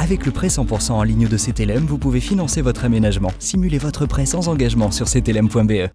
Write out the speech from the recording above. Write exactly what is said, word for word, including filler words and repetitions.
Avec le prêt cent pour cent en ligne de C T L M, vous pouvez financer votre aménagement. Simulez votre prêt sans engagement sur c t l m point b e.